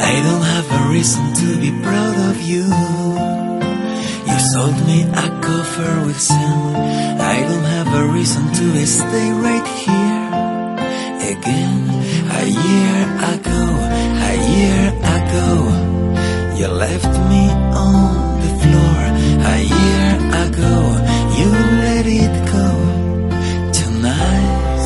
I don't have a reason to be proud of you. You sold me a cover with sand. I don't have a reason to stay right here again. A year ago, you left me on the floor. A year ago, you let it go. Tonight,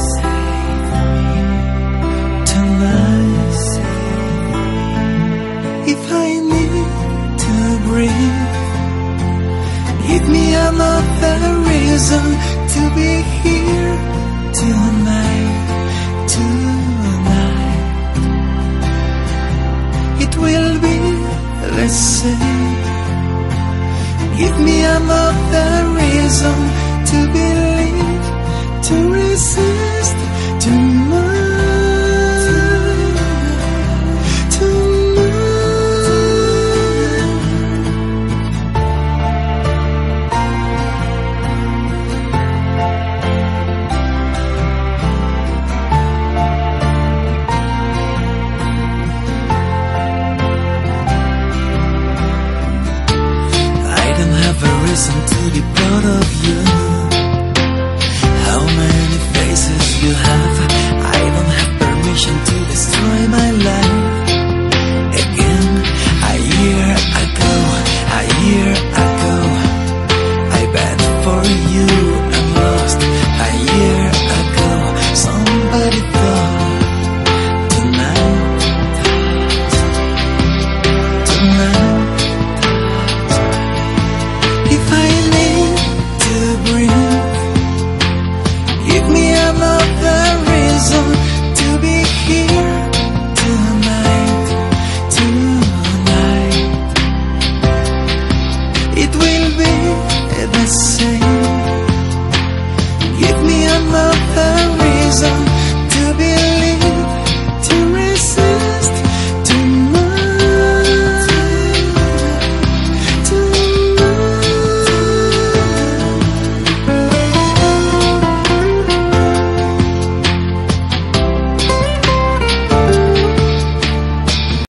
if I need to breathe, give me another reason to be here tonight. It will be the same. Give me another reason to believe, to receive.